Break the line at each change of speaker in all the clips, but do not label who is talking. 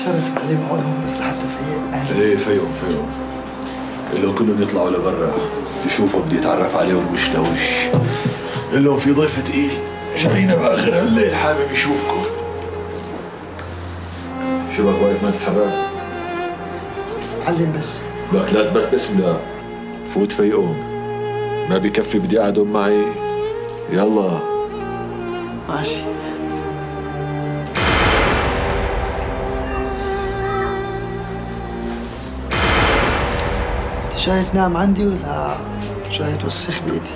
شرف عليه معونهم بس لحتى فيق أهلي.
ايه فيقهم لو كلهم يطلعوا لبرا يشوفوا بدي يتعرف عليهم وش لوش. قل لهم في ضيف تقيل جاينا باخر هالليل حابب يشوفكم. شبك واقف ما تتحرك؟
علم بس.
لك لا بس ولا فوت فيقهم، ما بكفي بدي اقعدهم معي. يلا
ماشي. انت جاي تنام عندي ولا جاي توسخ بيتي؟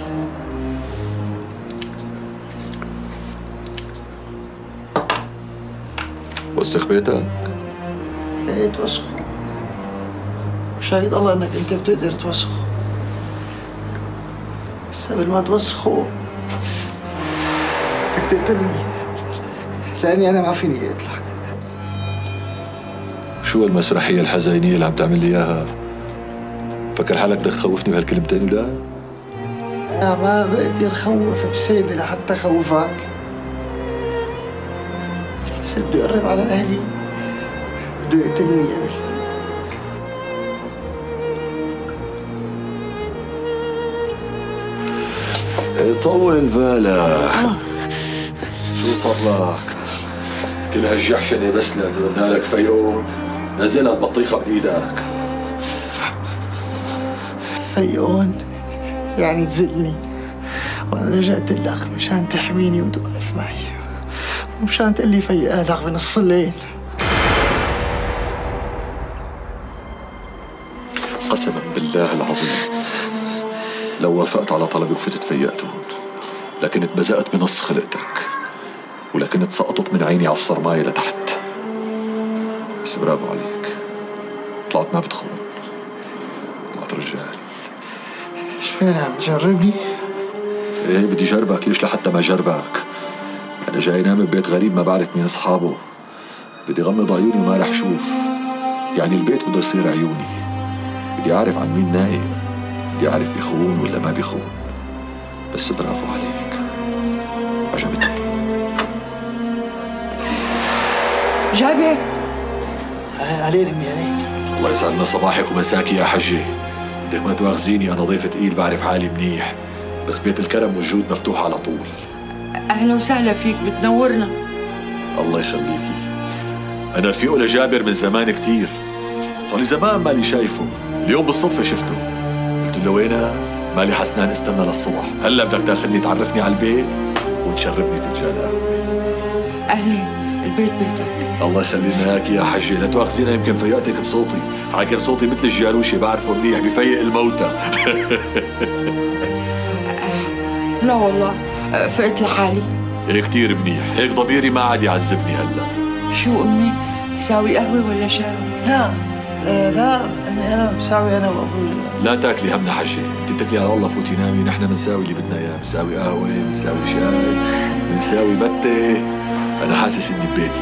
وسخ بيتك؟
ايه توسخه، وشاهد الله انك انت بتقدر توسخه، بس قبل ما توسخه بدك تقتلني لاني انا ما فيني اقتلك.
شو المسرحية الحزينية اللي عم تعمل لي اياها؟ فكر حالك بدك تخوفني بهالكلمتين ولا؟
أنا ما بقدر خوف بسيدي لحتى خوفك، بس بده يقرب على أهلي بده يقتلني يا بي.
طول بالك. شو صار لك؟ كل هالجحشنة بس لأنه قلنا لك فيقون نزلها البطيخة بإيدك.
فيقون يعني تزلني، وأنا لجأت لك مشان تحميني وتوقف معي، ومشان تقول لي فيق أهلك بنص الليل.
قسما بالله العظيم لو وافقت على طلبي وفتت فيقتهم لكنت بزقت بنص خلقتك، ولكنت سقطت من عيني على الصرماية لتحت. بس برافو عليك، طلعت ما بتخون، طلعت رجال.
شو فينا عم تجربني؟
ايه بدي جربك. ليش لحتى ما جربك؟ انا جاي نام ببيت غريب ما بعرف مين اصحابه، بدي غمض عيوني وما رح شوف. يعني البيت بده يصير عيوني، بدي اعرف عن مين نايم، بدي اعرف بيخون ولا ما بيخون. بس برافو عليك، عجبتني.
جابر
علينا امي عليك.
الله يسعدنا صباحك ومساكي يا حجة. بدك ما تواخذيني، انا ضيف تقيل بعرف حالي منيح، بس بيت الكرم والجود مفتوح على طول.
اهلا وسهلا فيك، بتنورنا.
الله يخليكي. انا رفيقه لجابر من زمان كتير، صار لي زمان مالي شايفه. اليوم بالصدفة شفته، قلت له وينها؟ مالي حسنان استنى للصبح. هلا بدك تاخذني تعرفني على البيت وتشربني فنجان قهوة.
اهلين، البيت بيتك.
الله يخلي لنا اياك يا حجي. لا تواخذينا، يمكن فيقتك بصوتي، عاقل صوتي مثل الجاروشي بعرفه منيح بفيق الموتى.
لا والله فقت لحالي.
ايه كتير منيح، هيك ضميري ما عاد يعذبني هلا.
شو امي؟ ساوي قهوة ولا شاي؟
لا لا امي انا مساوي انا وابوي.
لا تاكلي همنا حجي، انت تاكلي على الله فوتي نامي. نحن بنساوي اللي بدنا اياه، بنساوي قهوة، بنساوي شاي، بنساوي متة. انا حاسس اني ببيتي.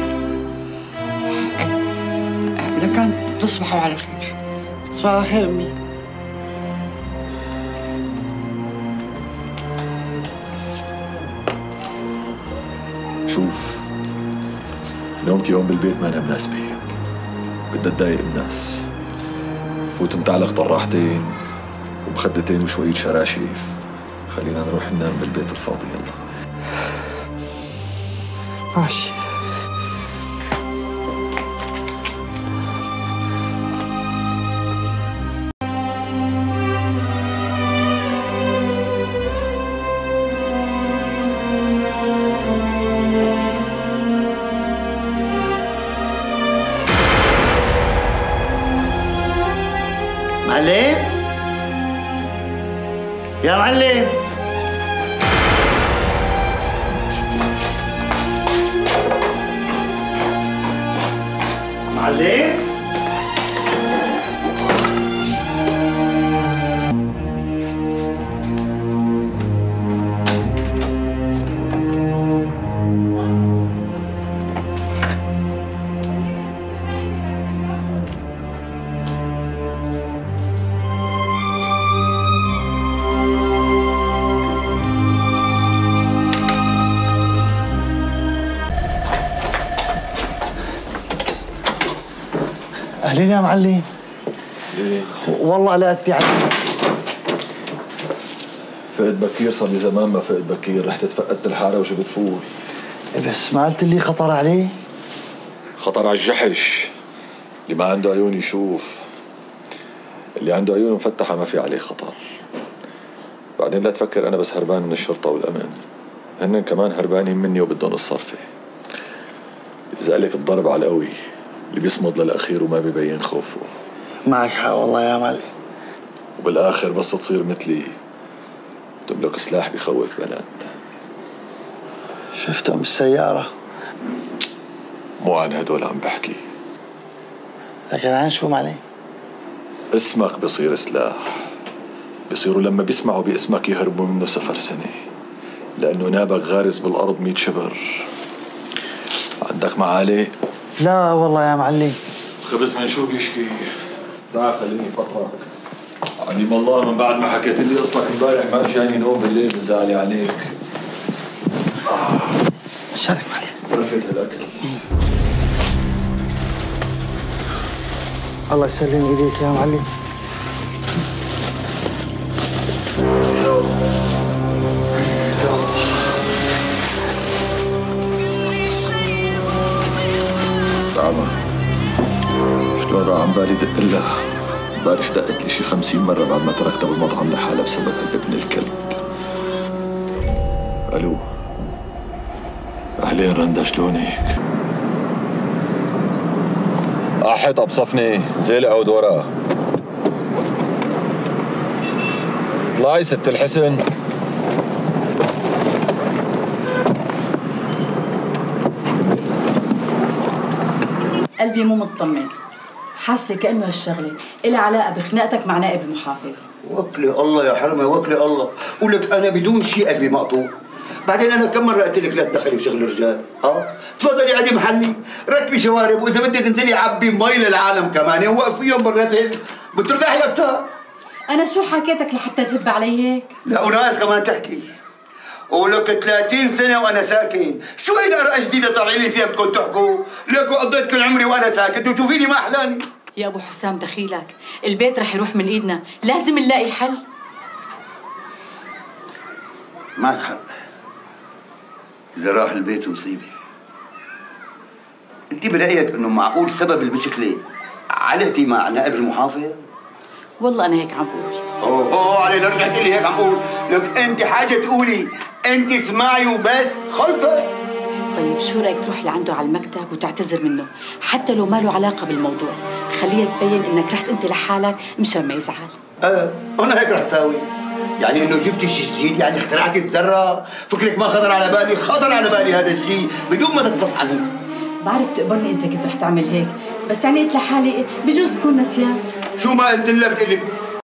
لكان تصبحوا على خير.
تصبح على خير امي.
شوف، نومتي هون بالبيت ما أنا مناسبة، بدنا تضايق الناس. فوت نتعلق طراحتين ومخدتين وشوية شراشيف، خلينا نروح ننام بالبيت الفاضي. يلا
ماشي. معلم يا معلم. معلم اهلين يا معلم.
ليه؟
والله قلقت يعني.
فقت بكير، صار لي زمان ما فقت بكير، رحت تفقدت الحاره وجبت فول.
بس ما قلت لي خطر عليه؟
خطر على الجحش، اللي ما عنده عيون يشوف، اللي عنده عيون مفتحه ما في عليه خطر. بعدين لا تفكر انا بس هربان من الشرطه والامان، هن كمان هربانين مني وبدهم الصرفه. لذلك الضرب على القوي اللي بيصمد للاخير وما بيبين خوفه.
معك حق والله يا معلم.
وبالاخر بس تصير مثلي تملك سلاح بيخوف بلد.
شفتهم بالسياره.
مو عن هدول عم بحكي،
لكن عن شو معلم؟
اسمك بصير سلاح، بصيروا لما بيسمعوا باسمك يهربوا منه سفر سنة، لأنه نابك غارز بالأرض 100 شبر. عندك معالي؟
لا والله يا معلم.
الخبز من شو بيشكي؟ تعال خليني فترك. عليم الله من بعد ما حكيت لي قصتك امبارح ما اجاني نوم بالليل من زعلي عليك.
شرف عليك.
رفيت هالاكل.
الله يسلم ايديك يا معلم.
تعال شلون راح عم بالي دق لها. امبارح دقت لي شي 50 مرة بعد ما تركتها بالمطعم لحالها بسبب ابن الكلب. الو، اهلين رندا، شلونك؟ احد ابصفني، زيل عود ورا. اطلعي ست الحسن.
قلبي مو مطمن، حاسه كانه هالشغله إلها علاقه بخناقتك مع نائب المحافظ.
وكلي الله يا حرمه، وكلي الله. ولك انا بدون شيء قلبي مقطوع. بعدين انا كم مره قلت لك لا تدخلي بشغل الرجال. تفضلي قعدي محلي، ركبي شوارب، واذا بدك تنزلي عبي مي للعالم كمان ووقف فيهم براتين بترتاحي اكثر.
انا شو حكيتك لحتى تهب علي هيك؟
لا وناقص كمان تحكي. ولك 30 سنه وانا ساكن، شو هي القرقه جديده طالعين لي فيها بدكم تحكوا؟ ليكو قضيت كل عمري وانا ساكت وتشوفيني ما احلاني.
يا ابو حسام دخيلك، البيت رح يروح من ايدنا، لازم نلاقي حل.
معك حق، اللي راح البيت مصيبه. انت برايك انه معقول سبب المشكله علقتي مع نائب المحافظ؟
والله انا هيك عم بقول.
اوه علينا رجعت لي هيك عم بقول. لك انت حاجه تقولي، انت اسمعي وبس، خلصت.
طيب شو رايك تروح لعنده على المكتب وتعتذر منه، حتى لو ما له علاقه بالموضوع، خليها تبين انك رحت انت لحالك مشان ما يزعل.
انا هيك رح ساوي. يعني انه جبتي شيء جديد، يعني اخترعتي الذره، فكرك ما خطر على بالي؟ خطر على بالي هذا الشيء بدون ما تتفصح عنه.
بعرف تقبرني انت كنت رح تعمل هيك، بس يعني قلت لحالي بجوز تكون نسيان.
شو ما قلت لها بتقلي